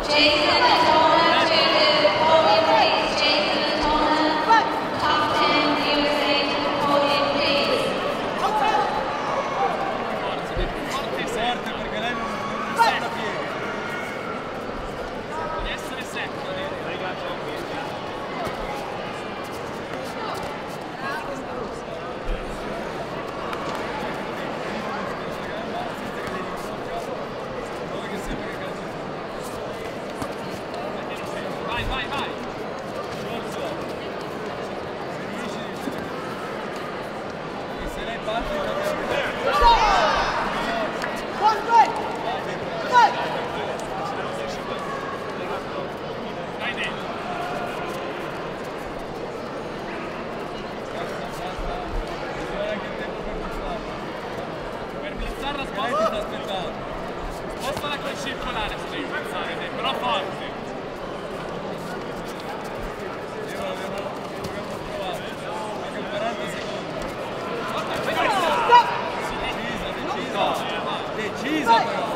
Jason Atona to the podium, please. Jason Atona, top 10 USA to the podium, please. Forte perché lei non setta piede. Deve essere secco, vai, vai, vai! E se lei parte Vai dentro! Per blizzarla lei ti sta aspettando. spostala col circolare se devi pensare, però forte! Io l'avevo provato. Anche 40 secondi. Decisa, decisa. Decisa però.